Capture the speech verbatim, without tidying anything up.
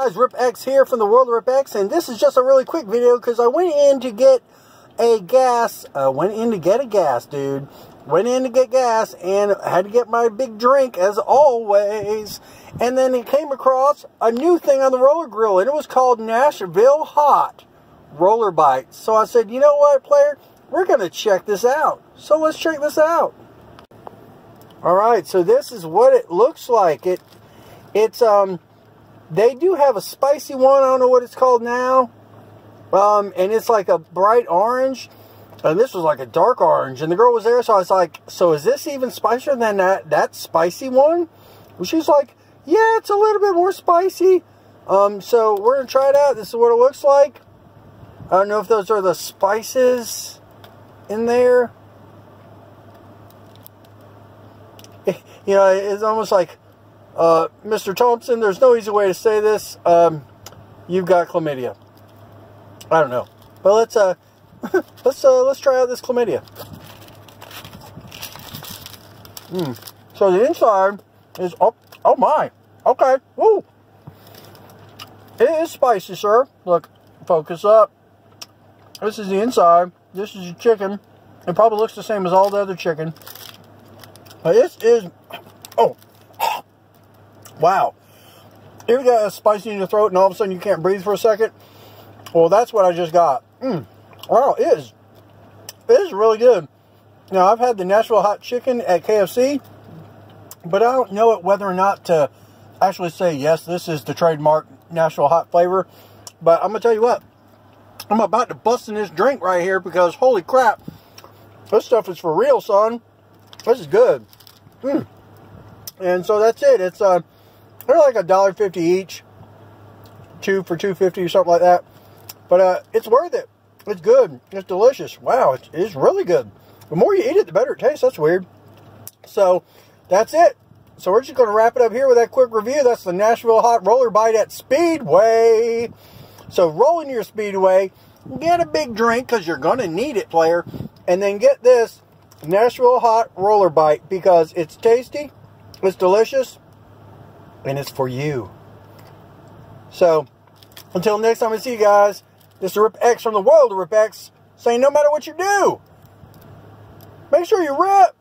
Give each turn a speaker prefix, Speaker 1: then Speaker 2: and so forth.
Speaker 1: guys, Rip X here from the World of Rip X, and this is just a really quick video because I went in to get a gas, uh, went in to get a gas, dude. Went in to get gas and had to get my big drink as always. And then it came across a new thing on the roller grill, and it was called Nashville Hot Roller Bites. So I said, you know what, player? We're going to check this out. So let's check this out. Alright, so this is what it looks like. It, it's, um, they do have a spicy one. I don't know what it's called now. Um, and it's like a bright orange. And this was like a dark orange. And the girl was there, so I was like, so is this even spicier than that, that spicy one? And she's like, yeah, it's a little bit more spicy. Um, so we're going to try it out. This is what it looks like. I don't know if those are the spices in there. You know, it's almost like, uh, Mister Thompson, there's no easy way to say this. Um, you've got chlamydia. I don't know. But let's, uh, let's, uh, let's try out this chlamydia. Mm. So the inside is, oh, oh my. Okay. Woo. It is spicy, sir. Look, focus up. This is the inside. This is your chicken. It probably looks the same as all the other chicken. But this is, oh, wow. You got a spicy in your throat and all of a sudden you can't breathe for a second. Well, that's what I just got. Mm. Wow, it is. It is really good. Now, I've had the Nashville Hot Chicken at K F C, but I don't know it whether or not to actually say, yes, this is the trademark Nashville Hot flavor. But I'm going to tell you what. I'm about to bust in this drink right here because, holy crap, this stuff is for real, son. This is good. Mm. And so that's it. It's uh, they're like a dollar fifty each, two for two fifty or something like that. But uh, it's worth it. It's good. It's delicious. Wow, it is really good. The more you eat it, the better it tastes. That's weird. So that's it. So we're just going to wrap it up here with that quick review. That's the Nashville Hot Roller Bite at Speedway. So roll into your Speedway, get a big drink because you're going to need it, player, and then get this Nashville Hot Roller Bite because it's tasty, it's delicious, and it's for you. So, until next time I see you guys, this is Rip X from the World of Rip X saying no matter what you do, make sure you rip.